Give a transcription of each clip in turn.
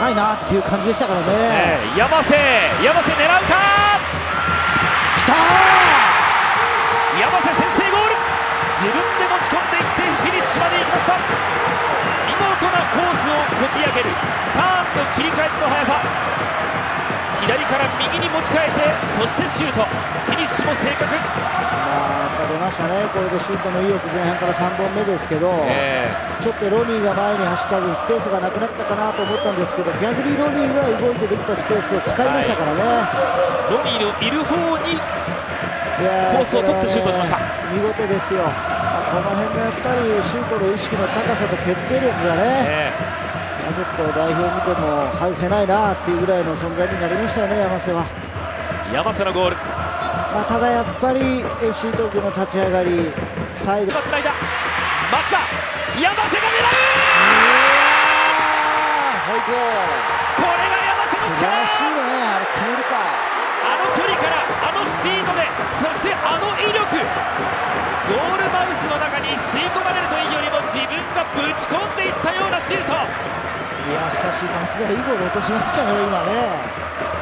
高いなっていう感じでしたからね。 山瀬狙うか、 きたー、 山瀬先制ゴール、自分で持ち込んでいってフィニッシュまで行きました。見事なコースをこじ開けるターンの切り返しの速さ、左から右に持ち替えて、そしてシュート、フィニッシュも正確。 やっぱ出ましたね、これでシュートの意欲、前半から3本目ですけど、ちょっとロニーが前に走った分、スペースがなくなったかなと思ったんですけど、逆にロニーが動いてできたスペースを使いましたからね。 ロニーのいる方にコースを取ってシュートしました。 見事ですよ。この辺のやっぱりシュートの意識の高さと決定力がね、ちょっと代表見ても外せないなっていうぐらいの存在になりましたよね、山瀬は。 山瀬のゴール、 ただやっぱり FC 東京の立ち上がり、サイドつないだ松田、山瀬が狙う、 最高、 これが山瀬の力、 素晴らしいね、あれ決めるか、 あの距離からあのスピードで、そしてあの威力、ゴールマウスの中に吸い込まれるというよりも自分がぶち込んでいったようなシュート。 いやしかし松田いいボール落としましたよ今ね。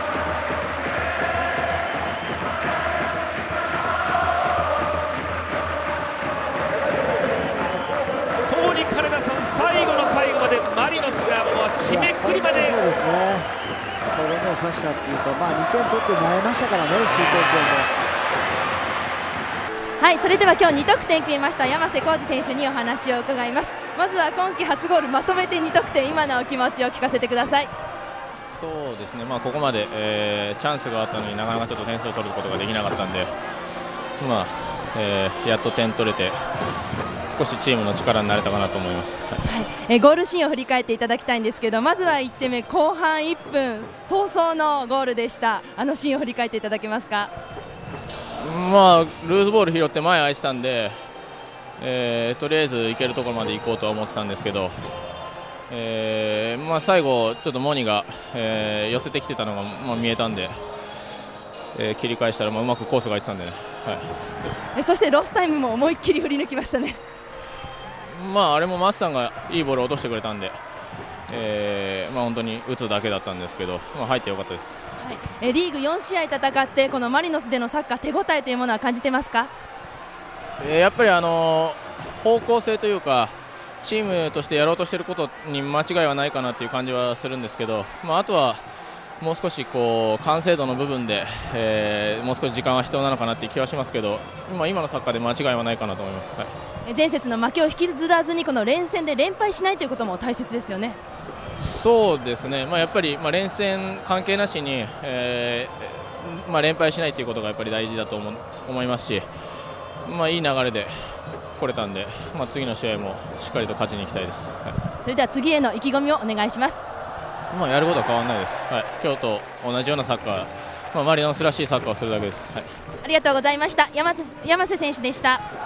とに金田さん、最後の最後までマリノスがもう締めくくりまで、 そうですね、とどめを刺したっていうか、2点取って悩ましたからね、FC 東京も。 はい、それでは今日2得点決めました山瀬浩二選手にお話を伺います。まずは今季初ゴール、まとめて2得点、今のお気持ちを聞かせてください。 そうですね、ここまで、チャンスがあったのになかなかちょっと点数を取ることができなかったんで、やっと点取れて少しチームの力になれたかなと思います。 はい、ゴールシーンを振り返っていただきたいんですけど、まずは1点目、後半1分早々のゴールでした。あのシーンを振り返っていただけますか。 ルーズボール拾って前空いてたんで、とりあえず行けるところまで行こうとは思ってたんですけど、最後、ちょっとモニが、寄せてきてたのが、見えたんで、切り返したら、うまくコースが空いてたんでね、 そしてロスタイムも思いっきり振り抜きましたね。 あれもマスさんがいいボールを落としてくれたんで、本当に打つだけだったんですけど、入ってよかったです。 はい、リーグ4試合戦って、このマリノスでのサッカー、手応えというものは感じてますか。 やっぱり方向性というか、チームとしてやろうとしていることに間違いはないかなという感じはするんですけど、あとはもう少し完成度の部分で、もう少し時間は必要なのかなという気はしますけど、今のサッカーで間違いはないかなと思います。 前節の負けを引きずらずに、この連戦で連敗しないということも大切ですよね。 そうですね、やっぱり連戦関係なしに、連敗しないということがやっぱり大事だと思いますし、いい流れで来れたんで、次の試合もしっかりと勝ちに行きたいです。 それでは次への意気込みをお願いします。 やることは変わらないです。今日と同じようなサッカー、マリノスらしいサッカーをするだけです。 ありがとうございました。山瀬選手でした。